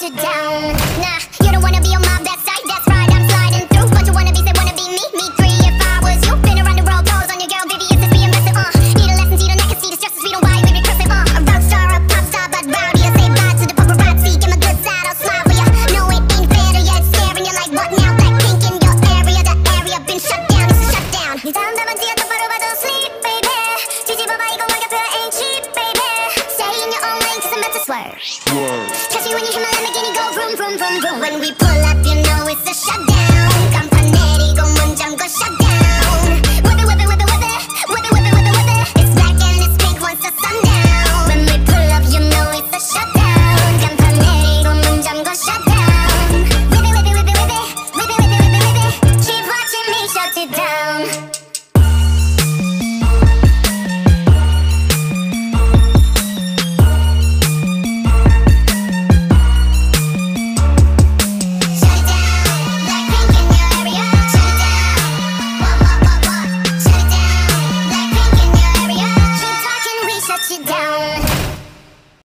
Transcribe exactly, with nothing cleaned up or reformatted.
shut it down. Nah, you don't wanna be on my best side, that's right, I'm sliding through. Bunch of wannabes that wanna be me, me three if I was you. Been around the world, toes on your girl, baby, it's just being messy, uh. Need a lesson, see the neck, see the stresses, we don't buy, we recursive, uh. A rock star, a pop star, but rowdy, I say bye to the paparazzi. Get my good side, I'll smile for ya. No, it ain't fair to ya, it's scaring you like what now? Black pink in your area, the area been shut down, it's a shutdown. 네 다음 답안지가 똑바로 봐도 sleep, baby. 뒤집어봐 이거 완벽해, ain't cheap, baby. Stay in your own lane, cause I'm about to swerve. Catch you when you hear my Lamborghini go vroom, vroom, vroom, vroom. When we pull up, you know it's a shutdown. 간판 내리고 문 잠궈 shutdown. Whip it, whip it, whip it, whip it. Whip it, whip it, whip it, whip it. It's black and it's pink once the sun down. When we pull up, you know it's a shutdown. 간판 내리고 문 잠궈 shutdown. Whip it, whip it, whip it, whip it. Whip it, whip it, whip it, whip it. Keep watching me shut it down. Shut it down.